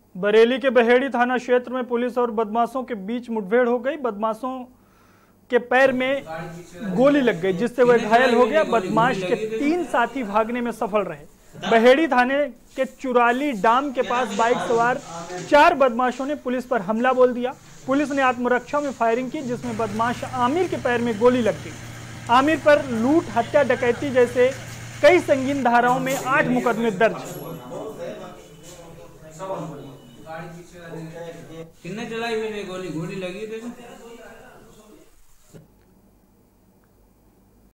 बरेली के बहेड़ी थाना क्षेत्र में पुलिस और बदमाशों के बीच मुठभेड़ हो गई। बदमाशों के पैर में गोली लग गई, जिससे वह घायल हो गया। बदमाश के 3 साथी भागने में सफल रहे। बहेड़ी थाने के चुराली डाम के पास बाइक सवार 4 बदमाशों ने पुलिस पर हमला बोल दिया। पुलिस ने आत्मरक्षा में फायरिंग की, जिसमें बदमाश आमिर के पैर में गोली लग गई। आमिर पर लूट, हत्या, डकैती जैसे कई संगीन धाराओं में 8 मुकदमे दर्ज। कितने चलाई मैंने गोली लगी देखो।